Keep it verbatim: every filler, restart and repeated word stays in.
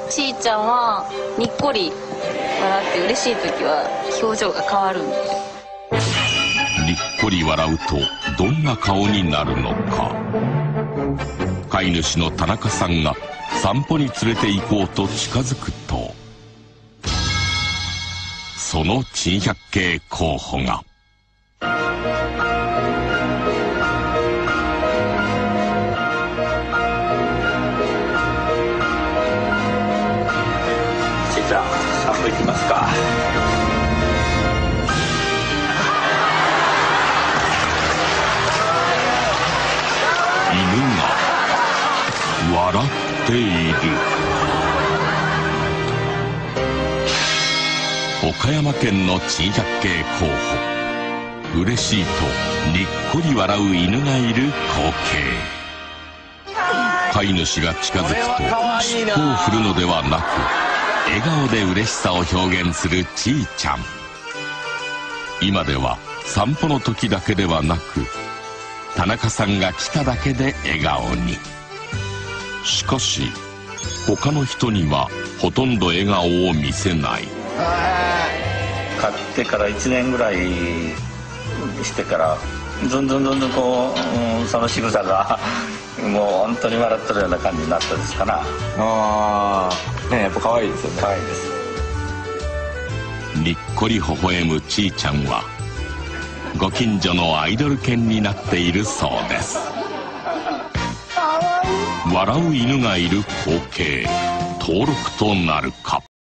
ちーちゃんはにっこり笑って嬉しい時は表情が変わるんです。 にっこり笑うとどんな顔になるのか。飼い主の田中さんが散歩に連れて行こうと近づくと、その珍百景候補が。 ちーちゃん、散歩行きますか。 犬が笑っている。岡山県の珍百景候補、嬉しいとにっこり笑う犬がいる光景。飼い主が近づくと尻尾を振るのではなく、笑顔で嬉しさを表現するちーちゃん。今では散歩の時だけではなく、田中さんが来ただけで笑顔に。しかし他の人にはほとんど笑顔を見せない。 買ってからいちねんぐらいしてからずんずんずんずんこう、うん、その仕草がもう本当に笑ってるような感じになったですかな。 ああ、ね、やっぱ可愛いですよね。 可愛いです。 にっこり微笑むちーちゃんはご近所のアイドル犬になっているそうです。笑う犬がいる光景、登録となるか。